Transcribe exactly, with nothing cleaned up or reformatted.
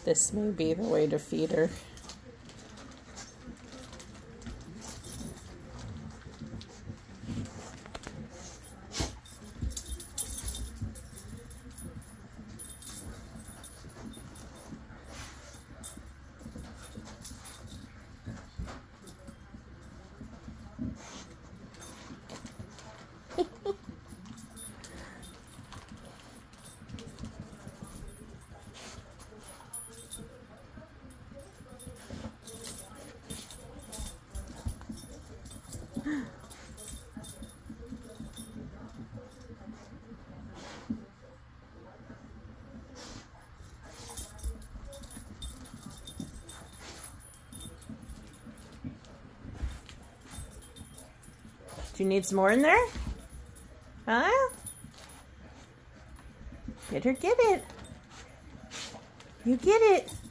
This may be the way to feed her. Do you need some more in there? Huh? Get her, get it. You get it.